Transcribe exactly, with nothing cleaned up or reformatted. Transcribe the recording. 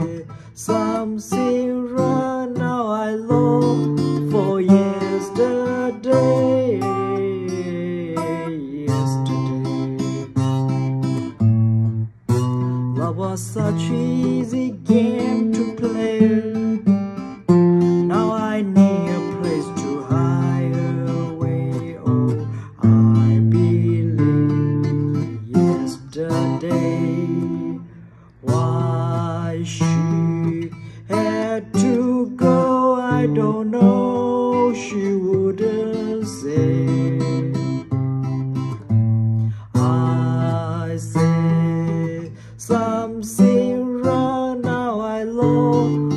something wrong. Now I long for yesterday. Yesterday, love was such easy game to play. Now I need a place to hide away. Oh, I believe yesterday. Why she had to go, I don't know. She wouldn't say. I say something wrong. Now I long